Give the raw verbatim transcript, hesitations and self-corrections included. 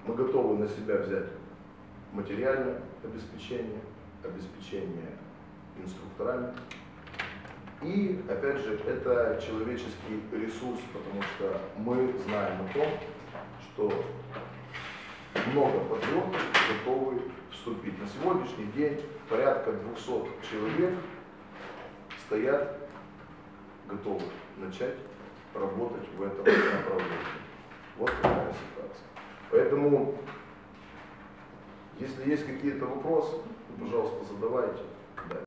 Мы готовы на себя взять материальное обеспечение, обеспечение инструкторами. И, опять же, это человеческий ресурс, потому что мы знаем о том, что много патриотов готовы вступить. На сегодняшний день порядка двухсот человек стоят, готовы начать работать в этом направлении. Вот такая ситуация. Поэтому, если есть какие-то вопросы, пожалуйста, задавайте.